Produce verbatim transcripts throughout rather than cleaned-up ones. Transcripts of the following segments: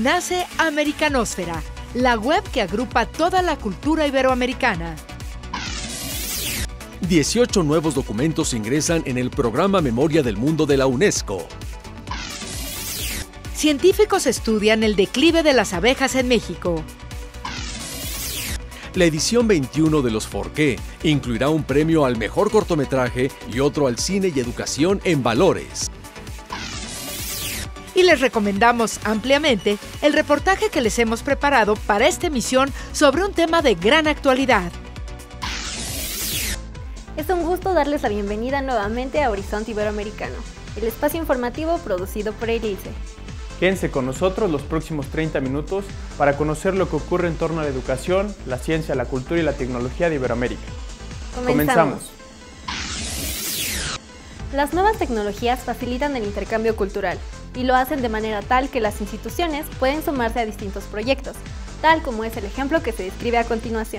nace Americanósfera, la web que agrupa toda la cultura iberoamericana. dieciocho nuevos documentos ingresan en el programa Memoria del Mundo de la UNESCO. Científicos estudian el declive de las abejas en México. La edición veintiuno de los Forqué incluirá un premio al mejor cortometraje y otro al cine y educación en valores. Y les recomendamos ampliamente el reportaje que les hemos preparado para esta emisión sobre un tema de gran actualidad. Es un gusto darles la bienvenida nuevamente a Horizonte Iberoamericano, el espacio informativo producido por EIRICE. Quédense con nosotros los próximos treinta minutos para conocer lo que ocurre en torno a la educación, la ciencia, la cultura y la tecnología de Iberoamérica. Comenzamos. Comenzamos. Las nuevas tecnologías facilitan el intercambio cultural y lo hacen de manera tal que las instituciones pueden sumarse a distintos proyectos, tal como es el ejemplo que se describe a continuación.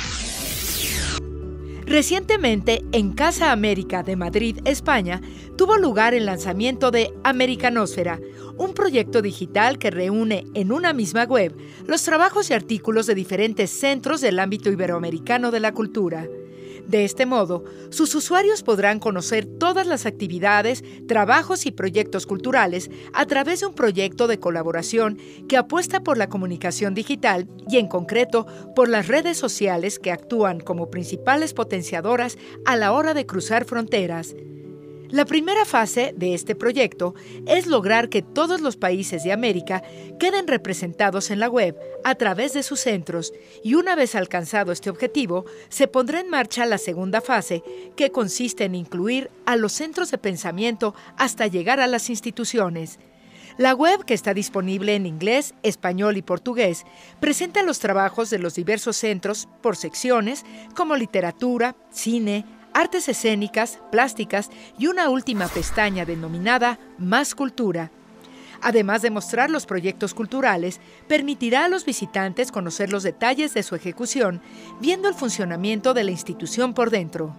Recientemente, en Casa América de Madrid, España, tuvo lugar el lanzamiento de Americanósfera, un proyecto digital que reúne en una misma web los trabajos y artículos de diferentes centros del ámbito iberoamericano de la cultura. De este modo, sus usuarios podrán conocer todas las actividades, trabajos y proyectos culturales a través de un proyecto de colaboración que apuesta por la comunicación digital y, en concreto, por las redes sociales que actúan como principales potenciadoras a la hora de cruzar fronteras. La primera fase de este proyecto es lograr que todos los países de América queden representados en la web a través de sus centros y una vez alcanzado este objetivo, se pondrá en marcha la segunda fase, que consiste en incluir a los centros de pensamiento hasta llegar a las instituciones. La web, que está disponible en inglés, español y portugués, presenta los trabajos de los diversos centros por secciones como literatura, cine, artes escénicas, plásticas y una última pestaña denominada Más Cultura. Además de mostrar los proyectos culturales, permitirá a los visitantes conocer los detalles de su ejecución, viendo el funcionamiento de la institución por dentro.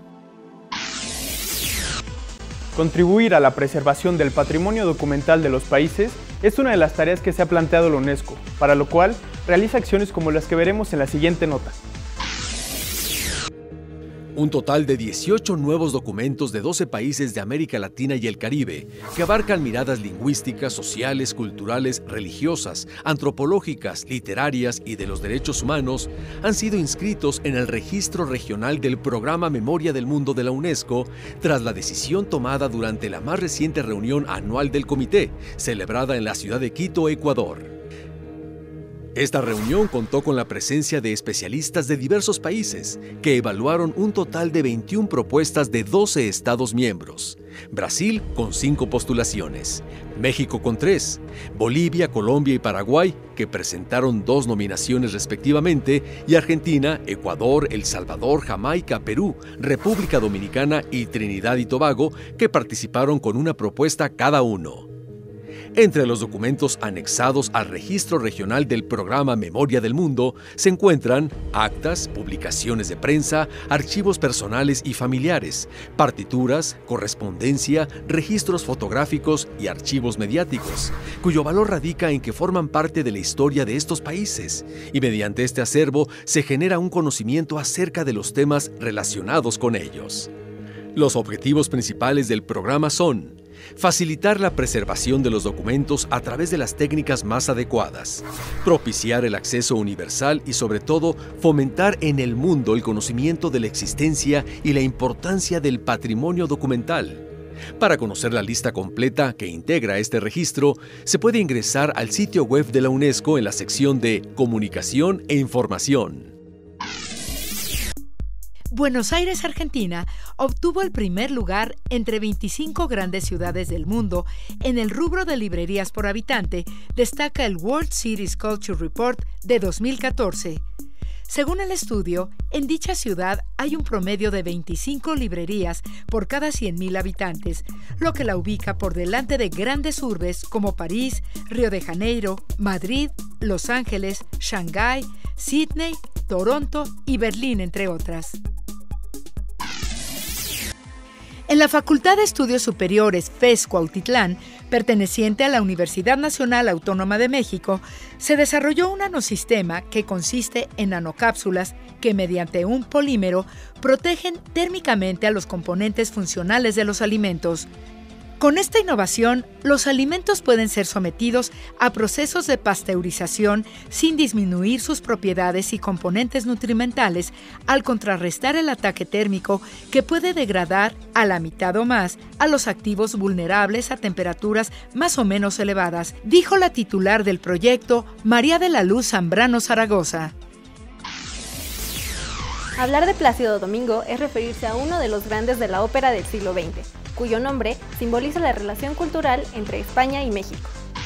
Contribuir a la preservación del patrimonio documental de los países es una de las tareas que se ha planteado la UNESCO, para lo cual realiza acciones como las que veremos en la siguiente nota. Un total de dieciocho nuevos documentos de doce países de América Latina y el Caribe, que abarcan miradas lingüísticas, sociales, culturales, religiosas, antropológicas, literarias y de los derechos humanos, han sido inscritos en el Registro Regional del Programa Memoria del Mundo de la UNESCO, tras la decisión tomada durante la más reciente reunión anual del Comité, celebrada en la ciudad de Quito, Ecuador. Esta reunión contó con la presencia de especialistas de diversos países que evaluaron un total de veintiuna propuestas de doce Estados miembros. Brasil con cinco postulaciones, México con tres, Bolivia, Colombia y Paraguay, que presentaron dos nominaciones respectivamente, y Argentina, Ecuador, El Salvador, Jamaica, Perú, República Dominicana y Trinidad y Tobago, que participaron con una propuesta cada uno. Entre los documentos anexados al Registro Regional del Programa Memoria del Mundo se encuentran actas, publicaciones de prensa, archivos personales y familiares, partituras, correspondencia, registros fotográficos y archivos mediáticos, cuyo valor radica en que forman parte de la historia de estos países, y mediante este acervo se genera un conocimiento acerca de los temas relacionados con ellos. Los objetivos principales del programa son: facilitar la preservación de los documentos a través de las técnicas más adecuadas, propiciar el acceso universal y, sobre todo, fomentar en el mundo el conocimiento de la existencia y la importancia del patrimonio documental. Para conocer la lista completa que integra este registro, se puede ingresar al sitio web de la UNESCO en la sección de Comunicación e Información. Buenos Aires, Argentina, obtuvo el primer lugar entre veinticinco grandes ciudades del mundo en el rubro de librerías por habitante, destaca el World Cities Culture Report de dos mil catorce. Según el estudio, en dicha ciudad hay un promedio de veinticinco librerías por cada cien mil habitantes, lo que la ubica por delante de grandes urbes como París, Río de Janeiro, Madrid, Los Ángeles, Shanghái, Sydney, Toronto y Berlín, entre otras. En la Facultad de Estudios Superiores F E S Cuautitlán Perteneciente a la Universidad Nacional Autónoma de México, se desarrolló un nanosistema que consiste en nanocápsulas que mediante un polímero protegen térmicamente a los componentes funcionales de los alimentos. Con esta innovación, los alimentos pueden ser sometidos a procesos de pasteurización sin disminuir sus propiedades y componentes nutrimentales al contrarrestar el ataque térmico que puede degradar a la mitad o más a los activos vulnerables a temperaturas más o menos elevadas, dijo la titular del proyecto, María de la Luz Zambrano Zaragoza. Hablar de Plácido Domingo es referirse a uno de los grandes de la ópera del siglo veinte, cuyo nombre simboliza la relación cultural entre España y México.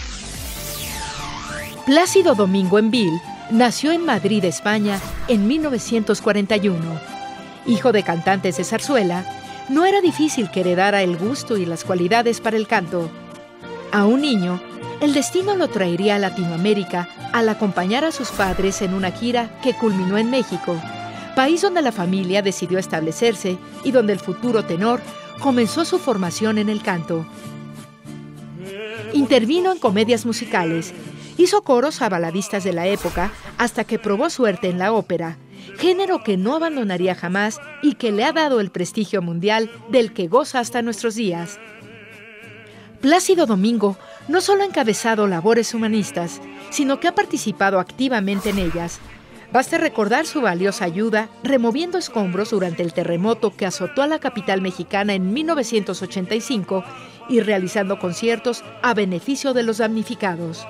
Plácido Domingo Envil nació en Madrid, España, en mil novecientos cuarenta y uno. Hijo de cantantes de zarzuela, no era difícil que heredara el gusto y las cualidades para el canto. A un niño, el destino lo traería a Latinoamérica al acompañar a sus padres en una gira que culminó en México, país donde la familia decidió establecerse y donde el futuro tenor comenzó su formación en el canto. Intervino en comedias musicales, hizo coros a baladistas de la época hasta que probó suerte en la ópera, género que no abandonaría jamás y que le ha dado el prestigio mundial del que goza hasta nuestros días. Plácido Domingo no solo ha encabezado labores humanistas, sino que ha participado activamente en ellas. Basta recordar su valiosa ayuda removiendo escombros durante el terremoto que azotó a la capital mexicana en mil novecientos ochenta y cinco y realizando conciertos a beneficio de los damnificados.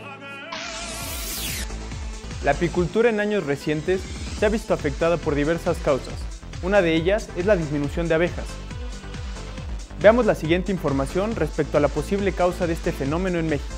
La apicultura en años recientes se ha visto afectada por diversas causas. Una de ellas es la disminución de abejas. Veamos la siguiente información respecto a la posible causa de este fenómeno en México.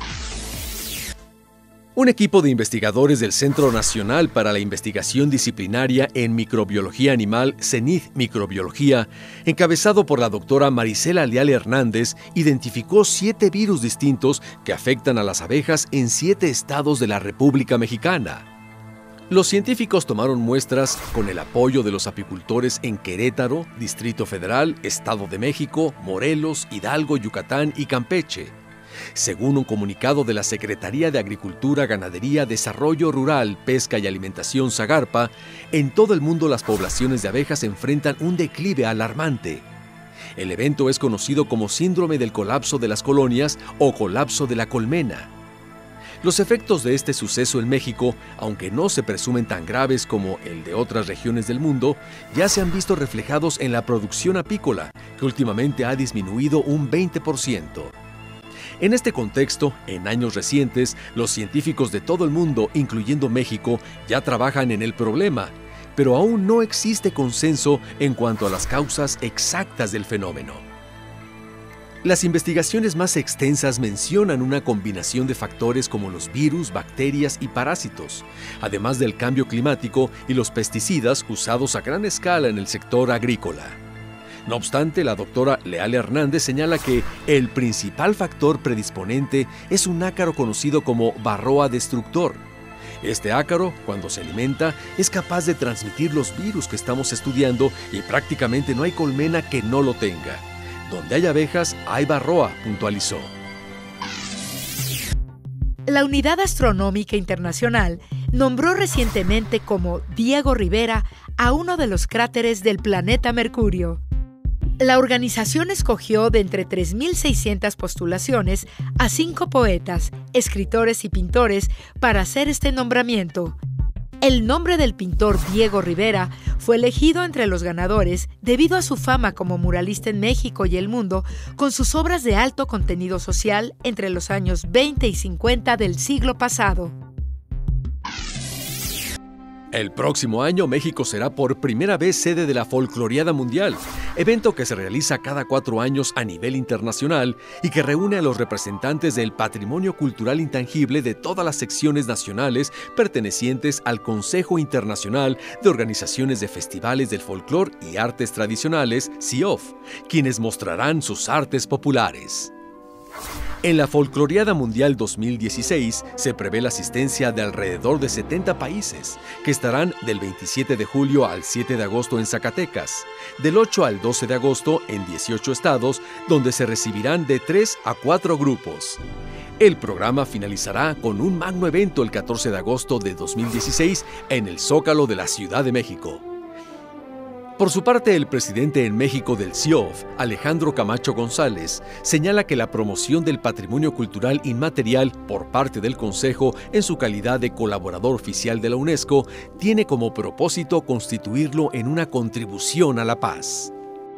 Un equipo de investigadores del Centro Nacional para la Investigación Disciplinaria en Microbiología Animal, CENID Microbiología, encabezado por la doctora Marisela Leal Hernández, identificó siete virus distintos que afectan a las abejas en siete estados de la República Mexicana. Los científicos tomaron muestras con el apoyo de los apicultores en Querétaro, Distrito Federal, Estado de México, Morelos, Hidalgo, Yucatán y Campeche. Según un comunicado de la Secretaría de Agricultura, Ganadería, Desarrollo Rural, Pesca y Alimentación Zagarpa, en todo el mundo las poblaciones de abejas enfrentan un declive alarmante. El evento es conocido como síndrome del colapso de las colonias o colapso de la colmena. Los efectos de este suceso en México, aunque no se presumen tan graves como el de otras regiones del mundo, ya se han visto reflejados en la producción apícola, que últimamente ha disminuido un veinte por ciento. En este contexto, en años recientes, los científicos de todo el mundo, incluyendo México, ya trabajan en el problema, pero aún no existe consenso en cuanto a las causas exactas del fenómeno. Las investigaciones más extensas mencionan una combinación de factores como los virus, bacterias y parásitos, además del cambio climático y los pesticidas usados a gran escala en el sector agrícola. No obstante, la doctora Leal Hernández señala que el principal factor predisponente es un ácaro conocido como varroa destructor. Este ácaro, cuando se alimenta, es capaz de transmitir los virus que estamos estudiando y prácticamente no hay colmena que no lo tenga. Donde hay abejas, hay varroa, puntualizó. La Unidad Astronómica Internacional nombró recientemente como Diego Rivera a uno de los cráteres del planeta Mercurio. La organización escogió de entre tres mil seiscientas postulaciones a cinco poetas, escritores y pintores para hacer este nombramiento. El nombre del pintor Diego Rivera fue elegido entre los ganadores debido a su fama como muralista en México y el mundo con sus obras de alto contenido social entre los años veinte y cincuenta del siglo pasado. El próximo año México será por primera vez sede de la Folcloriada Mundial, evento que se realiza cada cuatro años a nivel internacional y que reúne a los representantes del patrimonio cultural intangible de todas las secciones nacionales pertenecientes al Consejo Internacional de Organizaciones de Festivales del Folclor y Artes Tradicionales, C I O F, quienes mostrarán sus artes populares. En la Folcloriada Mundial dos mil dieciséis se prevé la asistencia de alrededor de setenta países, que estarán del veintisiete de julio al siete de agosto en Zacatecas, del ocho al doce de agosto en dieciocho estados, donde se recibirán de tres a cuatro grupos. El programa finalizará con un magno evento el catorce de agosto de dos mil dieciséis en el Zócalo de la Ciudad de México. Por su parte, el presidente en México del C I O F, Alejandro Camacho González, señala que la promoción del patrimonio cultural inmaterial por parte del Consejo en su calidad de colaborador oficial de la UNESCO tiene como propósito constituirlo en una contribución a la paz.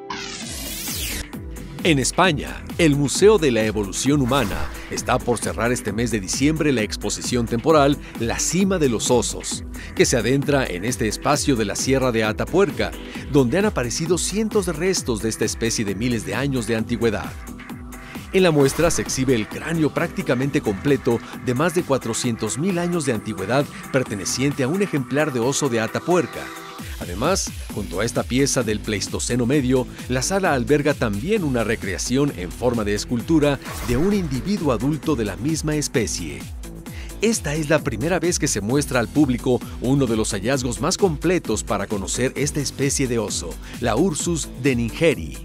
En España, el Museo de la Evolución Humana está por cerrar este mes de diciembre la exposición temporal La Cima de los Osos, que se adentra en este espacio de la Sierra de Atapuerca, donde han aparecido cientos de restos de esta especie de miles de años de antigüedad. En la muestra se exhibe el cráneo prácticamente completo de más de cuatrocientos mil años de antigüedad perteneciente a un ejemplar de oso de Atapuerca. Además, junto a esta pieza del Pleistoceno medio, la sala alberga también una recreación en forma de escultura de un individuo adulto de la misma especie. Esta es la primera vez que se muestra al público uno de los hallazgos más completos para conocer esta especie de oso, la Ursus deningeri.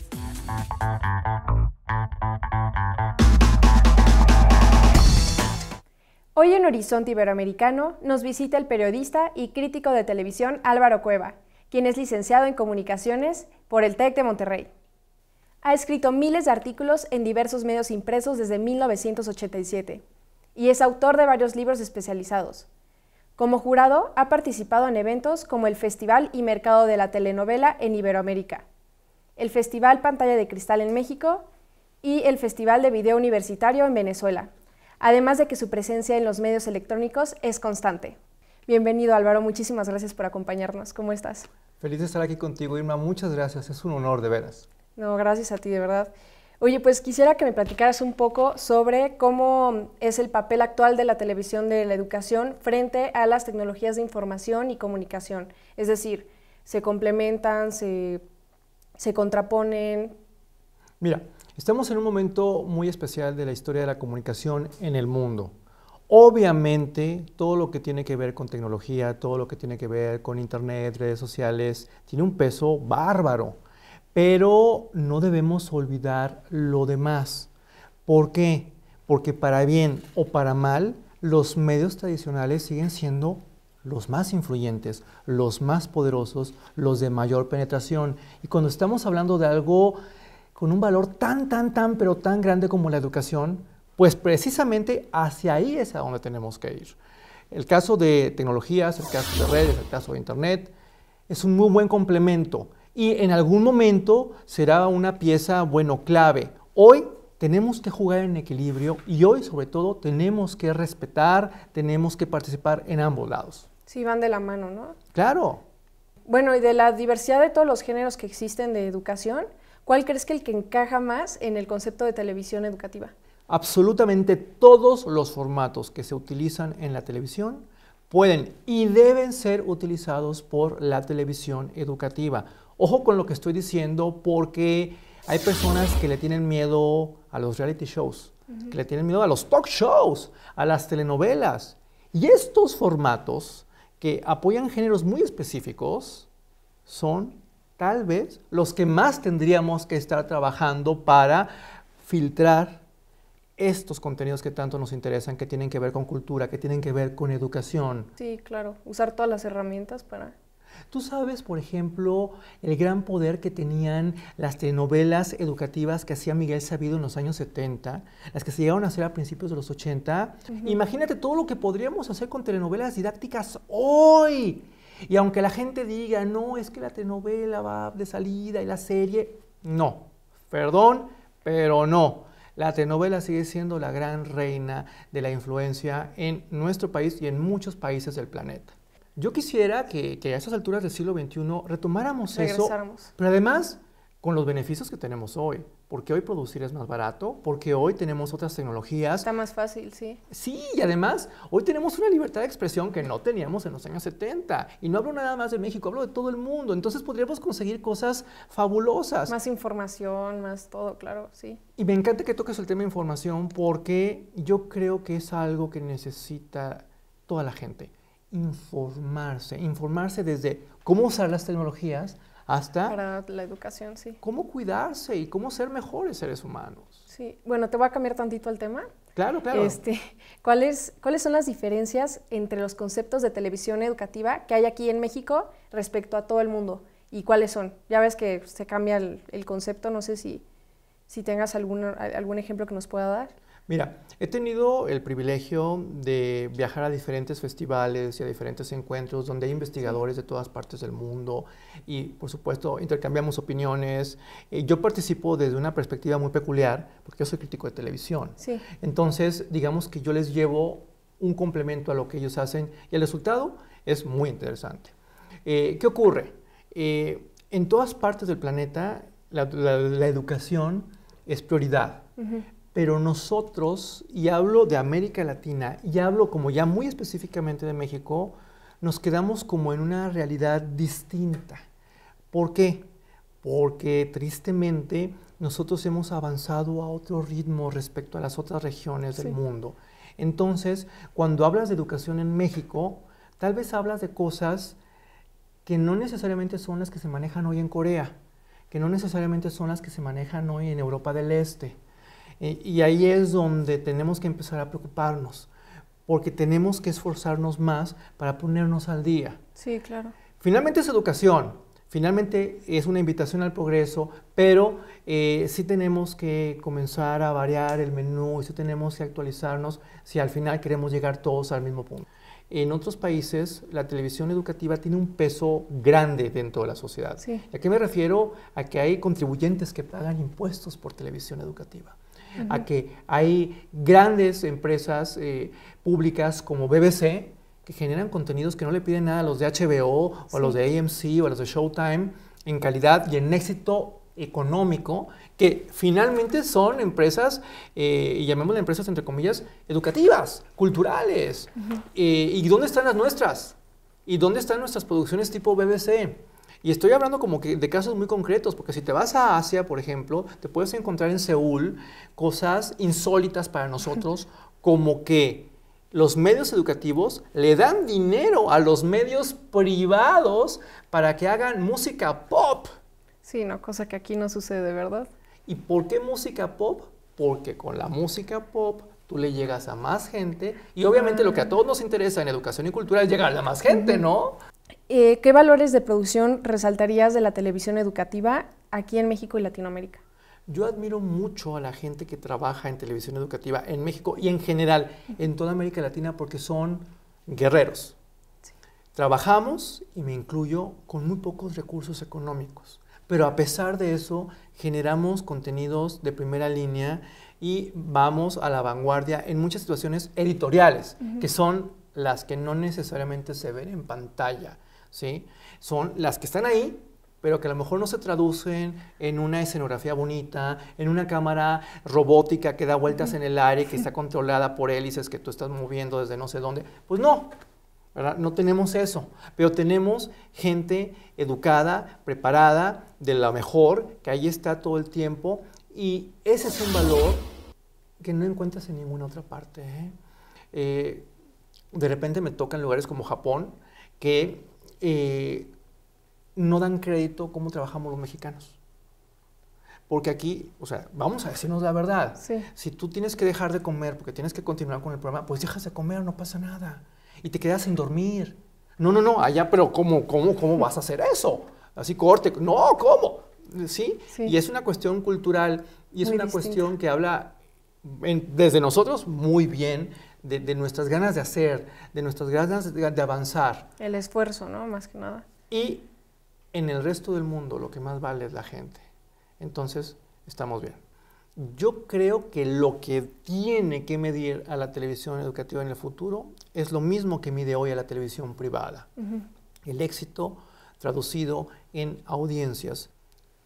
Hoy en Horizonte Iberoamericano nos visita el periodista y crítico de televisión Álvaro Cueva, quien es licenciado en Comunicaciones por el TEC de Monterrey. Ha escrito miles de artículos en diversos medios impresos desde mil novecientos ochenta y siete y es autor de varios libros especializados. Como jurado, ha participado en eventos como el Festival y Mercado de la Telenovela en Iberoamérica, el Festival Pantalla de Cristal en México y el Festival de Video Universitario en Venezuela, además de que su presencia en los medios electrónicos es constante. Bienvenido, Álvaro, muchísimas gracias por acompañarnos. ¿Cómo estás? Feliz de estar aquí contigo, Irma. Muchas gracias, es un honor, de veras. No, gracias a ti, de verdad. Oye, pues quisiera que me platicaras un poco sobre cómo es el papel actual de la televisión de la educación frente a las tecnologías de información y comunicación. Es decir, ¿se complementan, se, se contraponen? Mira, estamos en un momento muy especial de la historia de la comunicación en el mundo. Obviamente, todo lo que tiene que ver con tecnología, todo lo que tiene que ver con internet, redes sociales, tiene un peso bárbaro. Pero no debemos olvidar lo demás. ¿Por qué? Porque para bien o para mal, los medios tradicionales siguen siendo los más influyentes, los más poderosos, los de mayor penetración. Y cuando estamos hablando de algo con un valor tan, tan, tan, pero tan grande como la educación, pues precisamente hacia ahí es a donde tenemos que ir. El caso de tecnologías, el caso de redes, el caso de internet, es un muy buen complemento y en algún momento será una pieza, bueno, clave. Hoy tenemos que jugar en equilibrio y hoy, sobre todo, tenemos que respetar, tenemos que participar en ambos lados. Sí, van de la mano, ¿no? Claro. Bueno, y de la diversidad de todos los géneros que existen de educación, ¿cuál crees que el que encaja más en el concepto de televisión educativa? Absolutamente todos los formatos que se utilizan en la televisión pueden y deben ser utilizados por la televisión educativa. Ojo con lo que estoy diciendo porque hay personas que le tienen miedo a los reality shows, uh-huh. que le tienen miedo a los talk shows, a las telenovelas. Y estos formatos que apoyan géneros muy específicos son tal vez los que más tendríamos que estar trabajando para filtrar estos contenidos que tanto nos interesan, que tienen que ver con cultura, que tienen que ver con educación. Sí, claro, usar todas las herramientas para... Tú sabes, por ejemplo, el gran poder que tenían las telenovelas educativas que hacía Miguel Sabido en los años setenta, las que se llegaron a hacer a principios de los ochenta. Uh-huh. Imagínate todo lo que podríamos hacer con telenovelas didácticas hoy. Y aunque la gente diga, no, es que la telenovela va de salida y la serie, no, perdón, pero no. La telenovela sigue siendo la gran reina de la influencia en nuestro país y en muchos países del planeta. Yo quisiera que, que a esas alturas del siglo veintiuno retomáramos eso, pero además con los beneficios que tenemos hoy. Porque hoy producir es más barato, porque hoy tenemos otras tecnologías. Está más fácil, sí. Sí, y además, hoy tenemos una libertad de expresión que no teníamos en los años setenta. Y no hablo nada más de México, hablo de todo el mundo. Entonces podríamos conseguir cosas fabulosas. Más información, más todo, claro, sí. Y me encanta que toques el tema de información porque yo creo que es algo que necesita toda la gente. Informarse, informarse desde cómo usar las tecnologías hasta para la educación, sí. Cómo cuidarse y cómo ser mejores seres humanos. Sí, bueno, te voy a cambiar tantito el tema. Claro, claro. Este, ¿cuáles, ¿Cuáles son las diferencias entre los conceptos de televisión educativa que hay aquí en México respecto a todo el mundo? ¿Y cuáles son? Ya ves que se cambia el, el concepto, no sé si, si tengas algún, algún ejemplo que nos pueda dar. Mira, he tenido el privilegio de viajar a diferentes festivales y a diferentes encuentros donde hay investigadores de todas partes del mundo y, por supuesto, intercambiamos opiniones. Eh, yo participo desde una perspectiva muy peculiar porque yo soy crítico de televisión. Sí. Entonces, digamos que yo les llevo un complemento a lo que ellos hacen y el resultado es muy interesante. Eh, ¿Qué ocurre? Eh, en todas partes del planeta la, la, la educación es prioridad. Uh-huh. Pero nosotros, y hablo de América Latina, y hablo como ya muy específicamente de México, nos quedamos como en una realidad distinta. ¿Por qué? Porque tristemente nosotros hemos avanzado a otro ritmo respecto a las otras regiones del sí. mundo. Entonces, cuando hablas de educación en México, tal vez hablas de cosas que no necesariamente son las que se manejan hoy en Corea, que no necesariamente son las que se manejan hoy en Europa del Este. Y ahí es donde tenemos que empezar a preocuparnos, porque tenemos que esforzarnos más para ponernos al día. Sí, claro. Finalmente es educación, finalmente es una invitación al progreso, pero eh, sí tenemos que comenzar a variar el menú, y sí tenemos que actualizarnos si al final queremos llegar todos al mismo punto. En otros países, la televisión educativa tiene un peso grande dentro de la sociedad. Sí. ¿A qué me refiero? A que hay contribuyentes que pagan impuestos por televisión educativa. Uh-huh. A que hay grandes empresas eh, públicas como B B C que generan contenidos que no le piden nada a los de H B O o sí. a los de A M C o a los de Showtime en calidad y en éxito económico, que finalmente son empresas, eh, y llamémosle empresas entre comillas, educativas, culturales. Uh-huh. eh, ¿Y dónde están las nuestras? ¿Y dónde están nuestras producciones tipo B B C? Y estoy hablando como que de casos muy concretos, porque si te vas a Asia, por ejemplo, te puedes encontrar en Seúl cosas insólitas para nosotros, como que los medios educativos le dan dinero a los medios privados para que hagan música pop. Sí, no, cosa que aquí no sucede, ¿verdad? ¿Y por qué música pop? Porque con la música pop tú le llegas a más gente y obviamente ah. lo que a todos nos interesa en educación y cultura es llegar a más gente, ¿no? Eh, ¿Qué valores de producción resaltarías de la televisión educativa aquí en México y Latinoamérica? Yo admiro mucho a la gente que trabaja en televisión educativa en México y en general en toda América Latina porque son guerreros. Sí. Trabajamos, y me incluyo, con muy pocos recursos económicos, pero a pesar de eso generamos contenidos de primera línea y vamos a la vanguardia en muchas situaciones editoriales, uh-huh. que son las que no necesariamente se ven en pantalla, ¿sí? Son las que están ahí, pero que a lo mejor no se traducen en una escenografía bonita, en una cámara robótica que da vueltas en el aire, que está controlada por hélices que tú estás moviendo desde no sé dónde. Pues no, ¿verdad? No tenemos eso, pero tenemos gente educada, preparada, de lo mejor, que ahí está todo el tiempo, y ese es un valor que no encuentras en ninguna otra parte, ¿eh? Eh, de repente me tocan lugares como Japón, que eh, no dan crédito cómo trabajamos los mexicanos. Porque aquí, o sea, vamos a decirnos la verdad. Sí. Si tú tienes que dejar de comer porque tienes que continuar con el programa, pues dejas de comer, no pasa nada. Y te quedas sin dormir. No, no, no, allá, pero ¿cómo, cómo, cómo vas a hacer eso? Así corte, no, ¿cómo? ¿Sí? Sí. Y es una cuestión cultural y es muy una distinta. cuestión que habla en, desde nosotros muy bien de, de nuestras ganas de hacer, de nuestras ganas de, de avanzar. El esfuerzo, ¿no? Más que nada. Y en el resto del mundo lo que más vale es la gente. Entonces, estamos bien. Yo creo que lo que tiene que medir a la televisión educativa en el futuro es lo mismo que mide hoy a la televisión privada. Uh-huh. El éxito traducido en audiencias.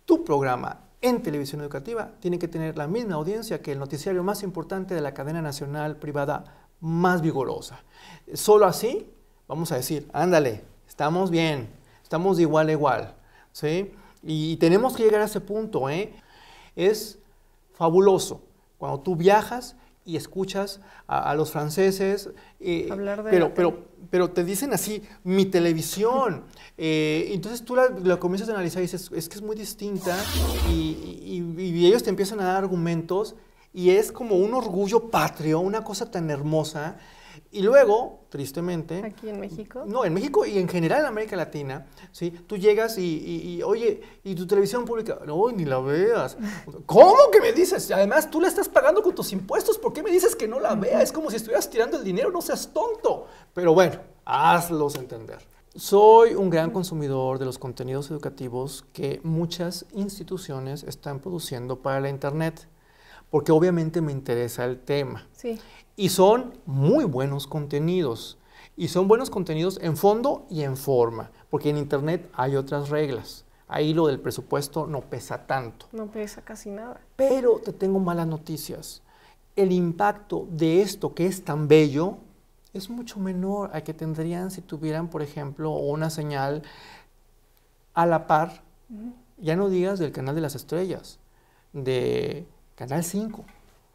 tu programa en televisión educativa tiene que tener la misma audiencia que el noticiario más importante de la cadena nacional privada más vigorosa. Solo así vamos a decir, ándale, estamos bien, estamos de igual a igual, ¿sí? Y tenemos que llegar a ese punto, ¿eh? Es fabuloso cuando tú viajas y escuchas a, a los franceses, eh, Hablar de pero, la pero, pero te dicen así, mi televisión. Eh, entonces tú la, la comienzas a analizar y dices, es que es muy distinta, y, y, y ellos te empiezan a dar argumentos, y es como un orgullo patrio, una cosa tan hermosa. Y luego, tristemente... ¿Aquí en México? No, en México y en general en América Latina, ¿sí? Tú llegas y, y, y oye, ¿y tu televisión pública? No, ni la veas. ¿Cómo que me dices? Además, tú la estás pagando con tus impuestos, ¿por qué me dices que no la vea? Es como si estuvieras tirando el dinero, no seas tonto. Pero bueno, hazlos entender. Soy un gran consumidor de los contenidos educativos que muchas instituciones están produciendo para la Internet, porque obviamente me interesa el tema. Sí. Y son muy buenos contenidos. Y son buenos contenidos en fondo y en forma, porque en Internet hay otras reglas. Ahí lo del presupuesto no pesa tanto. No pesa casi nada. Pero te tengo malas noticias. El impacto de esto que es tan bello es mucho menor al que tendrían si tuvieran, por ejemplo, una señal a la par, uh-huh. Ya no digas del Canal de las Estrellas, de Canal cinco,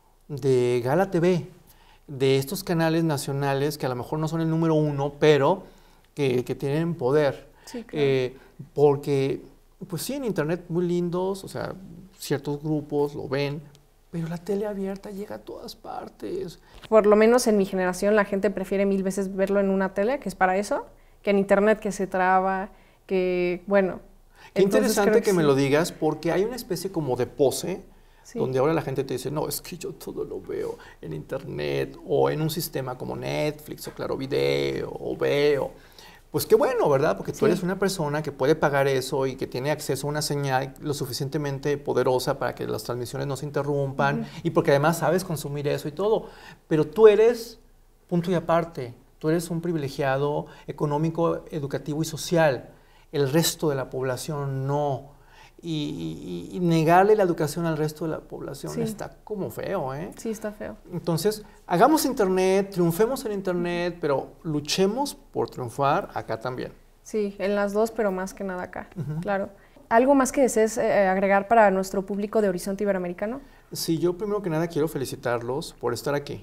de Gala T V, de estos canales nacionales que a lo mejor no son el número uno, pero que, que tienen poder. Sí, claro. eh, porque, pues sí, en Internet muy lindos, o sea, ciertos grupos lo ven, pero la tele abierta llega a todas partes. Por lo menos en mi generación la gente prefiere mil veces verlo en una tele, que es para eso, que en Internet, que se traba, que, bueno. Qué interesante que, que sí. me lo digas, porque hay una especie como de pose, sí. Donde ahora la gente te dice, no, es que yo todo lo veo en Internet, o en un sistema como Netflix, o Claro Video, o Veo. Pues qué bueno, ¿verdad? Porque tú sí. eres una persona que puede pagar eso y que tiene acceso a una señal lo suficientemente poderosa para que las transmisiones no se interrumpan, uh-huh. y porque además sabes consumir eso y todo. Pero tú eres punto y aparte, tú eres un privilegiado económico, educativo y social. El resto de la población no. Y, y, y negarle la educación al resto de la población sí. está como feo, ¿eh? Sí, está feo. Entonces, hagamos Internet, triunfemos en Internet, pero luchemos por triunfar acá también. Sí, en las dos, pero más que nada acá, uh-huh. claro. ¿Algo más que desees eh, agregar para nuestro público de Horizonte Iberoamericano? Sí, yo primero que nada quiero felicitarlos por estar aquí,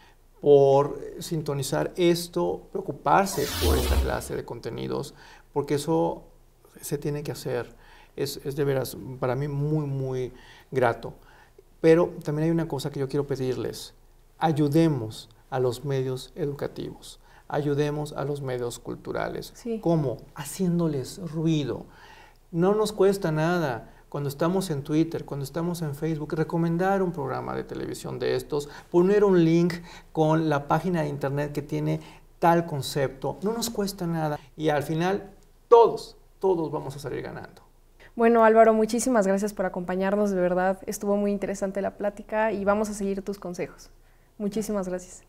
por sintonizar esto, preocuparse por esta clase de contenidos, porque eso se tiene que hacer. Es, es de veras para mí muy, muy grato. Pero también hay una cosa que yo quiero pedirles. Ayudemos a los medios educativos, ayudemos a los medios culturales. Sí. ¿Cómo? Haciéndoles ruido. No nos cuesta nada. Cuando estamos en Twitter, cuando estamos en Facebook, recomendar un programa de televisión de estos, poner un link con la página de Internet que tiene tal concepto. No nos cuesta nada. Y al final, todos, todos vamos a salir ganando. Bueno, Álvaro, muchísimas gracias por acompañarnos, de verdad, estuvo muy interesante la plática y vamos a seguir tus consejos. Muchísimas gracias.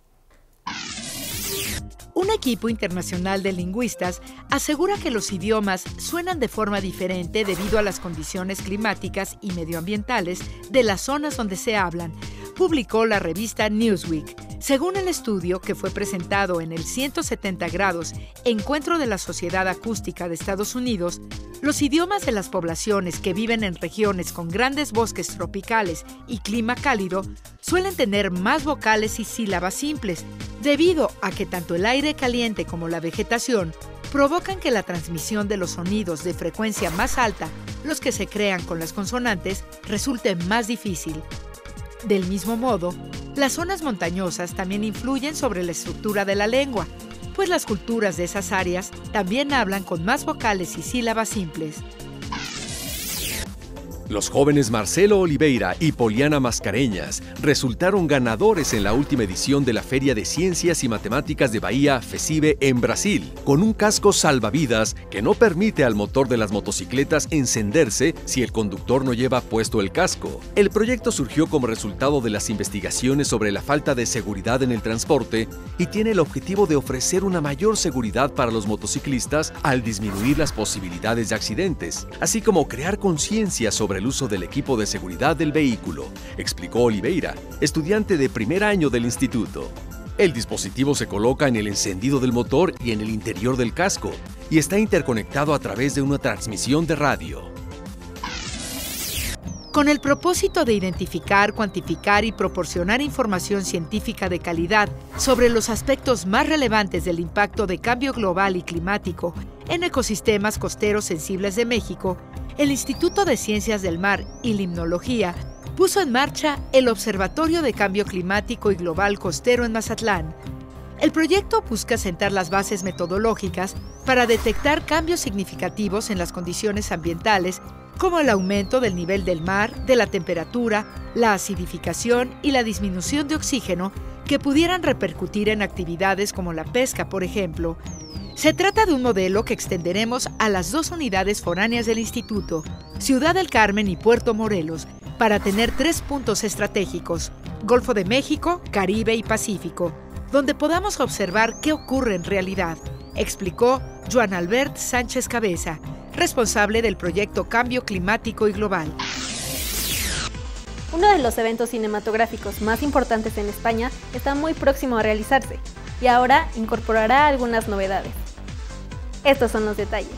Un equipo internacional de lingüistas asegura que los idiomas suenan de forma diferente debido a las condiciones climáticas y medioambientales de las zonas donde se hablan, publicó la revista Newsweek. Según el estudio, que fue presentado en el ciento setenta grados Encuentro de la Sociedad Acústica de Estados Unidos, los idiomas de las poblaciones que viven en regiones con grandes bosques tropicales y clima cálido suelen tener más vocales y sílabas simples, debido a que tanto el aire caliente como la vegetación provocan que la transmisión de los sonidos de frecuencia más alta, los que se crean con las consonantes, resulte más difícil. Del mismo modo, las zonas montañosas también influyen sobre la estructura de la lengua, pues las culturas de esas áreas también hablan con más vocales y sílabas simples. Los jóvenes Marcelo Oliveira y Poliana Mascareñas resultaron ganadores en la última edición de la Feria de Ciencias y Matemáticas de Bahía FECIBE en Brasil, con un casco salvavidas que no permite al motor de las motocicletas encenderse si el conductor no lleva puesto el casco. El proyecto surgió como resultado de las investigaciones sobre la falta de seguridad en el transporte y tiene el objetivo de ofrecer una mayor seguridad para los motociclistas al disminuir las posibilidades de accidentes, así como crear conciencia sobre el uso del equipo de seguridad del vehículo, explicó Oliveira, estudiante de primer año del instituto. El dispositivo se coloca en el encendido del motor y en el interior del casco y está interconectado a través de una transmisión de radio. Con el propósito de identificar, cuantificar y proporcionar información científica de calidad sobre los aspectos más relevantes del impacto de cambio global y climático en ecosistemas costeros sensibles de México, el Instituto de Ciencias del Mar y Limnología puso en marcha el Observatorio de Cambio Climático y Global Costero en Mazatlán. El proyecto busca sentar las bases metodológicas para detectar cambios significativos en las condiciones ambientales, como el aumento del nivel del mar, de la temperatura, la acidificación y la disminución de oxígeno que pudieran repercutir en actividades como la pesca, por ejemplo. Se trata de un modelo que extenderemos a las dos unidades foráneas del Instituto, Ciudad del Carmen y Puerto Morelos, para tener tres puntos estratégicos, Golfo de México, Caribe y Pacífico, donde podamos observar qué ocurre en realidad, explicó Joan Albert Sánchez Cabeza, responsable del proyecto Cambio Climático y Global. Uno de los eventos cinematográficos más importantes en España está muy próximo a realizarse y ahora incorporará algunas novedades. Estos son los detalles.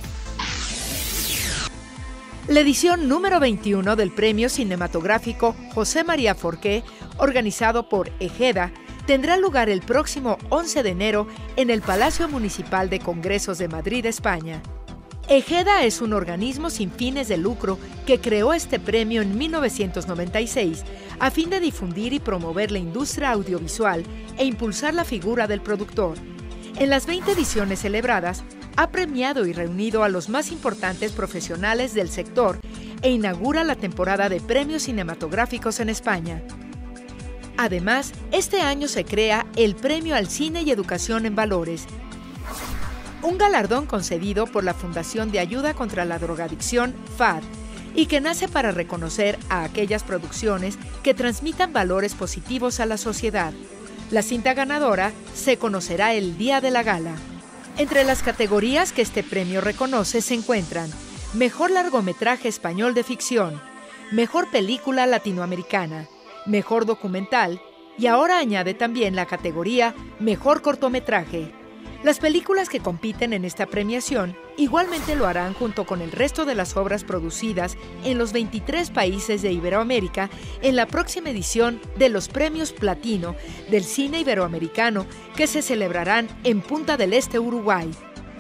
La edición número veintiuno del Premio Cinematográfico José María Forqué, organizado por EGEDA, tendrá lugar el próximo once de enero en el Palacio Municipal de Congresos de Madrid, España. EGEDA es un organismo sin fines de lucro que creó este premio en mil novecientos noventa y seis a fin de difundir y promover la industria audiovisual e impulsar la figura del productor. En las veinte ediciones celebradas, ha premiado y reunido a los más importantes profesionales del sector e inaugura la temporada de premios cinematográficos en España. Además, este año se crea el Premio al Cine y Educación en Valores, un galardón concedido por la Fundación de Ayuda contra la Drogadicción, F A D, y que nace para reconocer a aquellas producciones que transmitan valores positivos a la sociedad. La cinta ganadora se conocerá el día de la gala. Entre las categorías que este premio reconoce se encuentran Mejor Largometraje Español de Ficción, Mejor Película Latinoamericana, Mejor Documental y ahora añade también la categoría Mejor Cortometraje. Las películas que compiten en esta premiación igualmente lo harán junto con el resto de las obras producidas en los veintitrés países de Iberoamérica en la próxima edición de los Premios Platino del Cine Iberoamericano que se celebrarán en Punta del Este, Uruguay.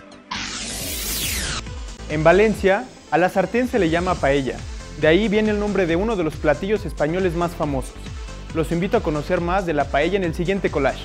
En Valencia, a la sartén se le llama paella. De ahí viene el nombre de uno de los platillos españoles más famosos. Los invito a conocer más de la paella en el siguiente collage.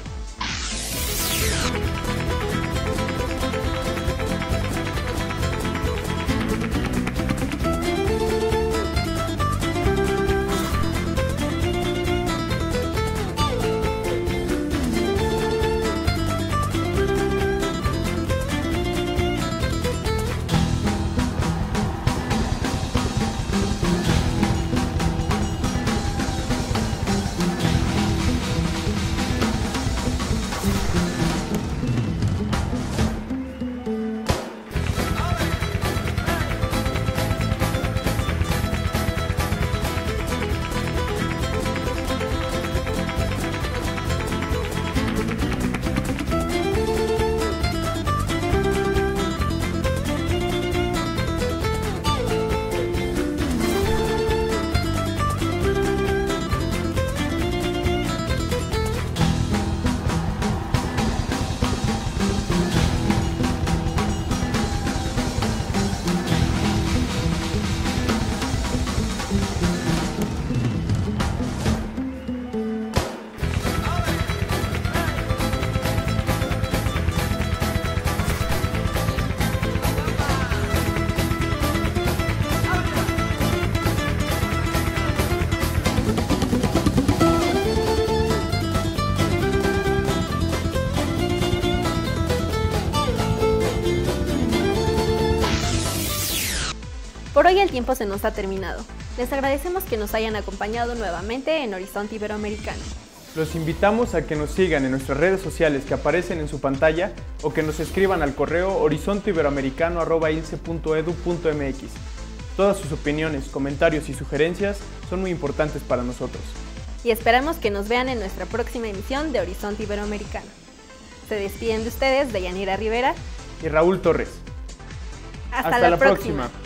Por hoy el tiempo se nos ha terminado. Les agradecemos que nos hayan acompañado nuevamente en Horizonte Iberoamericano. Los invitamos a que nos sigan en nuestras redes sociales que aparecen en su pantalla o que nos escriban al correo horizonte iberoamericano arroba ilce punto edu punto mx. Todas sus opiniones, comentarios y sugerencias son muy importantes para nosotros. Y esperamos que nos vean en nuestra próxima emisión de Horizonte Iberoamericano. Se despiden de ustedes Deyanira Rivera y Raúl Torres. Hasta, Hasta la, la próxima. próxima.